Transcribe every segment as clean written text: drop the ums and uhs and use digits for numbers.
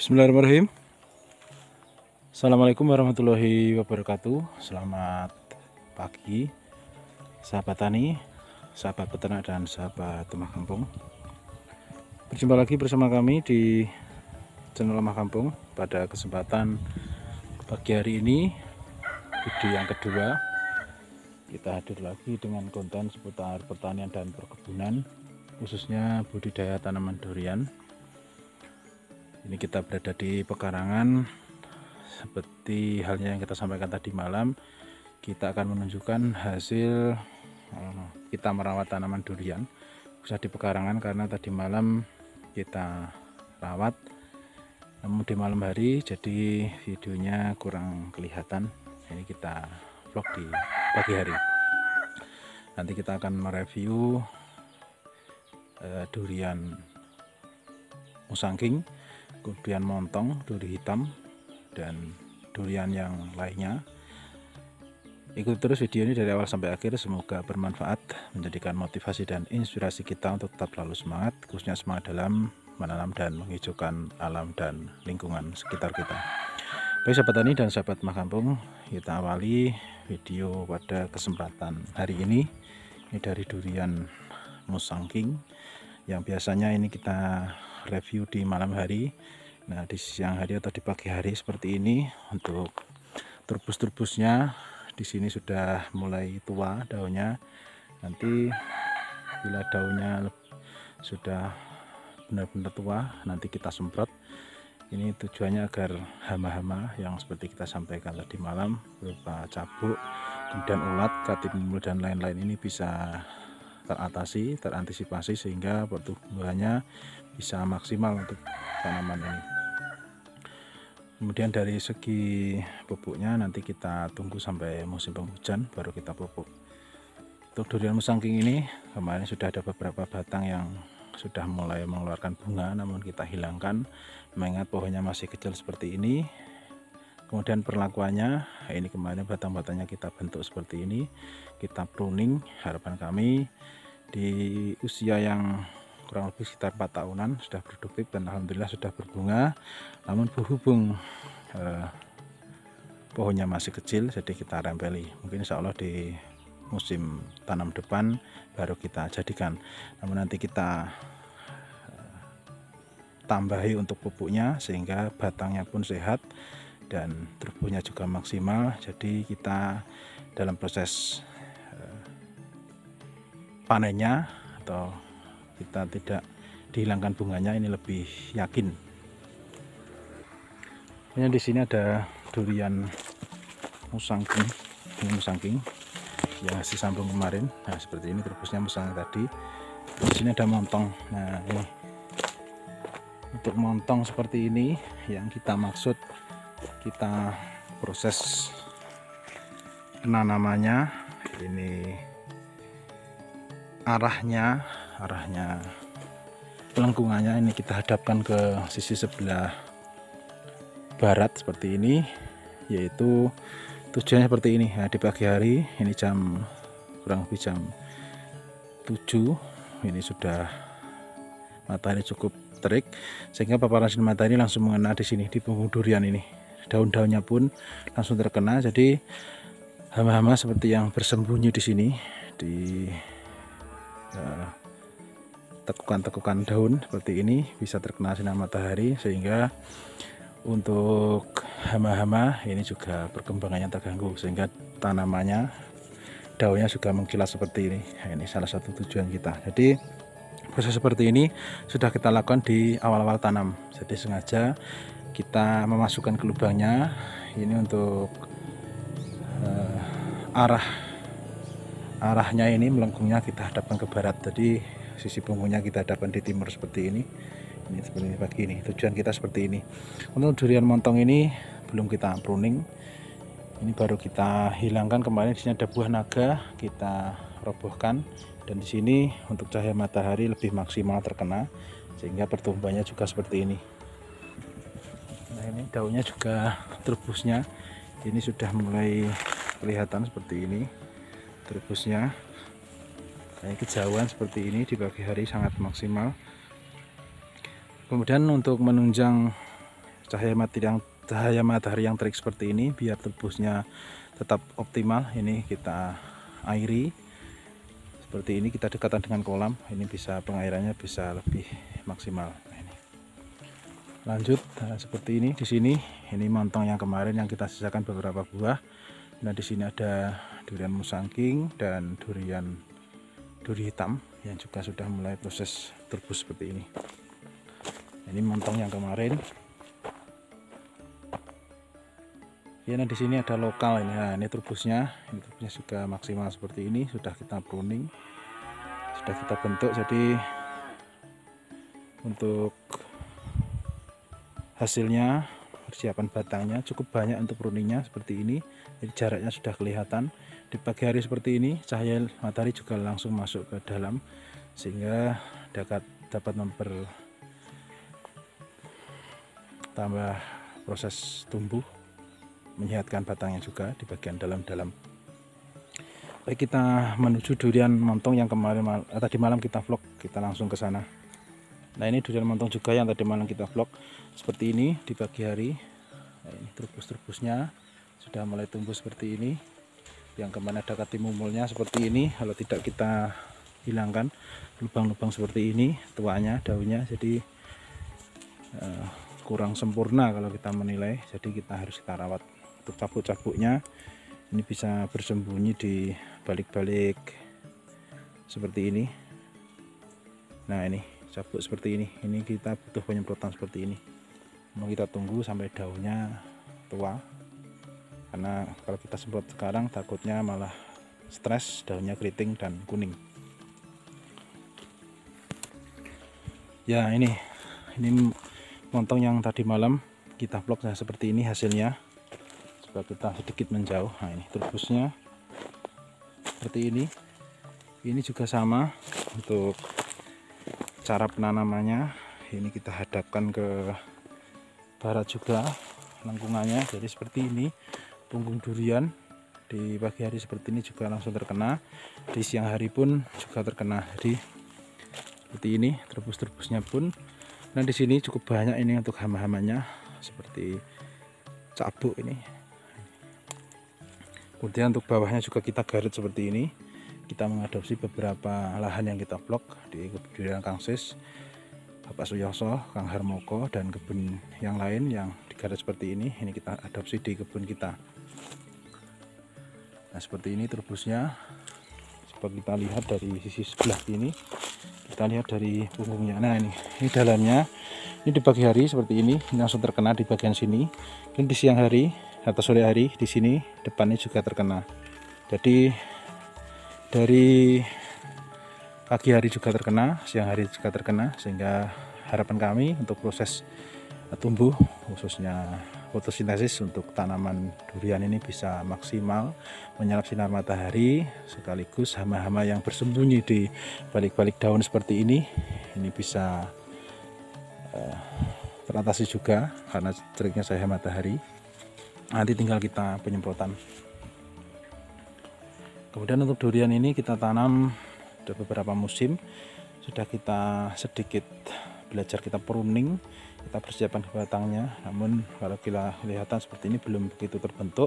Bismillahirrahmanirrahim. Assalamualaikum warahmatullahi wabarakatuh. Selamat pagi sahabat tani, sahabat peternak, dan sahabat rumah kampung. Berjumpa lagi bersama kami di channel Rumah Kampung. Pada kesempatan pagi hari ini, video yang kedua, kita hadir lagi dengan konten seputar pertanian dan perkebunan, khususnya budidaya tanaman durian. Ini kita berada di pekarangan. Seperti halnya yang kita sampaikan tadi malam, kita akan menunjukkan hasil kita merawat tanaman durian bisa di pekarangan, karena tadi malam kita rawat, namun di malam hari jadi videonya kurang kelihatan. Ini kita vlog di pagi hari. Nanti kita akan mereview durian musangking, kemudian montong, duri hitam, dan durian yang lainnya. Ikuti terus video ini dari awal sampai akhir, semoga bermanfaat, menjadikan motivasi dan inspirasi kita untuk tetap selalu semangat, khususnya semangat dalam menanam dan menghijaukan alam dan lingkungan sekitar kita. Baik sahabat tani dan sahabat rumah kampung, kita awali video pada kesempatan hari ini. Ini dari durian musangking yang biasanya ini kita review di malam hari. Nah, di siang hari atau di pagi hari seperti ini. Untuk turbus-turbusnya di sini sudah mulai tua daunnya. Nanti bila daunnya sudah benar-benar tua, nanti kita semprot. Ini tujuannya agar hama-hama yang seperti kita sampaikan tadi malam berupa cabuk, kemudian ulat, katimul, dan lain-lain ini bisa teratasi, terantisipasi, sehingga pertumbuhannya bisa maksimal untuk tanaman ini. Kemudian dari segi pupuknya nanti kita tunggu sampai musim penghujan baru kita pupuk. Untuk durian musangking ini kemarin sudah ada beberapa batang yang sudah mulai mengeluarkan bunga, namun kita hilangkan mengingat pohonnya masih kecil seperti ini. Kemudian perlakuannya, ini kemarin batang-batangnya kita bentuk seperti ini, kita pruning. Harapan kami di usia yang kurang lebih sekitar 4 tahunan sudah produktif dan alhamdulillah sudah berbunga. Namun berhubung pohonnya masih kecil, jadi kita rempeli. Mungkin insya Allah di musim tanam depan baru kita jadikan. Namun nanti kita tambahi untuk pupuknya sehingga batangnya pun sehat dan tumbuhnya juga maksimal. Jadi kita dalam proses panennya atau kita tidak dihilangkan bunganya ini lebih yakin. Ini di sini ada durian musangking, ini musangking yang hasil sambung kemarin. Nah, seperti ini turbusnya musangking tadi. Di sini ada montong. Nah, ini untuk montong seperti ini yang kita maksud, kita proses penanamannya. Ini arahnya pelengkungannya ini kita hadapkan ke sisi sebelah barat seperti ini, yaitu tujuannya seperti ini. Nah, di pagi hari ini kurang lebih jam 7 ini sudah matahari cukup terik sehingga paparan sinar matahari langsung mengena di sini di punggung durian ini. Daun-daunnya pun langsung terkena, jadi hama-hama seperti yang bersembunyi di sini di tekukan-tekukan daun seperti ini bisa terkena sinar matahari, sehingga untuk hama-hama ini juga perkembangannya terganggu sehingga tanamannya daunnya juga mengkilat seperti ini. Nah, ini salah satu tujuan kita. Jadi proses seperti ini sudah kita lakukan di awal-awal tanam. Jadi sengaja kita memasukkan ke lubangnya ini untuk arahnya ini melengkungnya kita hadapkan ke barat. Jadi sisi punggungnya kita hadapkan di timur seperti ini. Ini seperti ini pagi ini. Tujuan kita seperti ini. Untuk durian montong ini belum kita pruning. Ini baru kita hilangkan kemarin. Di sini ada buah naga, kita robohkan, dan di sini untuk cahaya matahari lebih maksimal terkena sehingga pertumbuhannya juga seperti ini. Nah, ini daunnya juga turbusnya ini sudah mulai kelihatan seperti ini. Turbusnya kejauhan seperti ini di pagi hari sangat maksimal. Kemudian untuk menunjang cahaya matahari yang terik seperti ini, biar turbusnya tetap optimal. Ini kita airi seperti ini, kita dekatan dengan kolam, ini bisa pengairannya bisa lebih maksimal. Nah, ini lanjut seperti ini. Di sini ini montong yang kemarin yang kita sisakan beberapa buah. Nah, di sini ada durian musangking dan duri hitam yang juga sudah mulai proses turbus seperti ini. Ini montong yang kemarin. Ya, nah di sini ada lokal ini. Nah, ini turbusnya juga maksimal seperti ini, sudah kita pruning, sudah kita bentuk. Jadi untuk hasilnya, persiapan batangnya cukup banyak untuk pruningnya seperti ini. Jadi jaraknya sudah kelihatan. Di pagi hari seperti ini, cahaya matahari juga langsung masuk ke dalam, sehingga dapat mempertambah proses tumbuh, menyehatkan batangnya juga di bagian dalam-dalam. Baik, kita menuju durian montong yang tadi malam kita vlog, kita langsung ke sana. Nah, ini durian montong juga yang tadi malam kita vlog seperti ini di pagi hari. Nah, ini turbus-turbusnya sudah mulai tumbuh seperti ini. Yang kemana ada katimumulnya seperti ini, kalau tidak kita hilangkan lubang-lubang seperti ini tuanya, daunnya, jadi kurang sempurna kalau kita menilai. Jadi harus kita rawat. Untuk cabuk-cabuknya ini bisa bersembunyi di balik-balik seperti ini. Nah, ini cabuk seperti ini kita butuh penyemprotan seperti ini. Mau kita tunggu sampai daunnya tua, karena kalau kita semprot sekarang takutnya malah stres, daunnya keriting dan kuning. Ya, ini montong yang tadi malam kita vlog. Nah, seperti ini hasilnya. Coba kita sedikit menjauh. Nah, ini turbusnya seperti ini. Ini juga sama untuk cara penanamannya. Ini kita hadapkan ke barat juga lengkungannya. Jadi seperti ini, punggung durian di pagi hari seperti ini juga langsung terkena. Di siang hari pun juga terkena. Jadi seperti ini turbus-turbusnya pun. Nah, di sini cukup banyak ini untuk hama-hamanya seperti cabuk ini. Kemudian untuk bawahnya juga kita garut seperti ini. Kita mengadopsi beberapa lahan yang kita vlog di kebun durian Kang Sis, Bapak Suyoso, Kang Harmoko, dan kebun yang lain yang digarut seperti ini. Ini kita adopsi di kebun kita. Nah, seperti ini turbusnya. Coba kita lihat dari sisi sebelah ini. Kita lihat dari punggungnya. Nah, ini dalamnya. Ini di pagi hari seperti ini langsung terkena di bagian sini. Dan di siang hari atau sore hari di sini depannya juga terkena. Jadi dari pagi hari juga terkena, siang hari juga terkena, sehingga harapan kami untuk proses tumbuh khususnya fotosintesis untuk tanaman durian ini bisa maksimal menyerap sinar matahari, sekaligus hama-hama yang bersembunyi di balik-balik daun seperti ini bisa teratasi juga karena teriknya cahaya matahari. Nanti tinggal kita penyemprotan. Kemudian untuk durian ini kita tanam ada beberapa musim, sudah kita sedikit belajar, kita pruning, kita persiapkan batangnya. Namun kalau kita kelihatan seperti ini belum begitu terbentuk,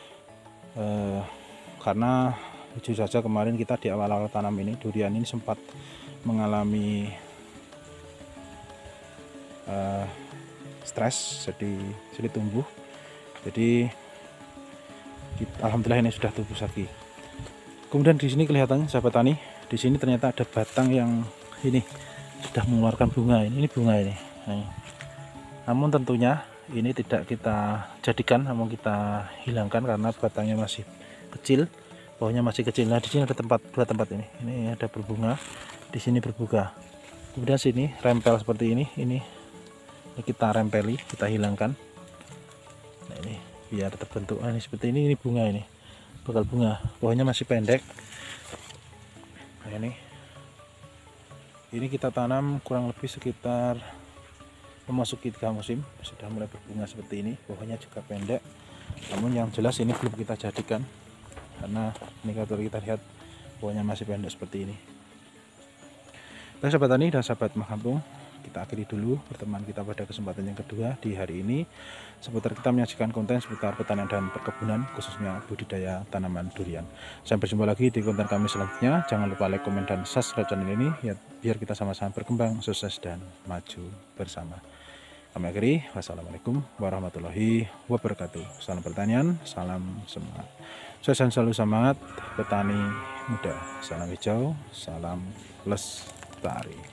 karena jujur saja kemarin kita di awal-awal tanam ini, durian ini sempat mengalami stres, jadi sulit tumbuh. Jadi alhamdulillah ini sudah tumbuh lagi. Kemudian di sini kelihatan sahabat tani, di sini ternyata ada batang yang ini sudah mengeluarkan bunga. Ini bunga ini. Namun tentunya ini tidak kita jadikan, namun kita hilangkan karena batangnya masih kecil, bawahnya masih kecil. Nah, di sini ada dua tempat ini. Ini ada berbunga, di sini berbuka. Kemudian sini rempel seperti ini kita rempeli, kita hilangkan. Nah, ini biar terbentuk. Nah, ini seperti ini bunga, ini bakal bunga, bawahnya masih pendek. Nah, ini kita tanam kurang lebih sekitar memasuki 3 musim, sudah mulai berbunga seperti ini, bawahnya juga pendek. Namun yang jelas ini belum kita jadikan karena ini kalau kita lihat bawahnya masih pendek seperti ini. Baik sahabat tani dan sahabat Makampung, kita akhiri dulu pertemuan kita pada kesempatan yang kedua di hari ini, seputar kita menyajikan konten seputar pertanian dan perkebunan, khususnya budidaya tanaman durian. Sampai berjumpa lagi di konten kami selanjutnya. Jangan lupa like, komen, dan subscribe channel ini ya, biar kita sama-sama berkembang, sukses, dan maju bersama. Kami akhiri, wassalamualaikum warahmatullahi wabarakatuh. Salam pertanian, salam semangat. Sukses selalu, semangat petani muda. Salam hijau, salam lestari.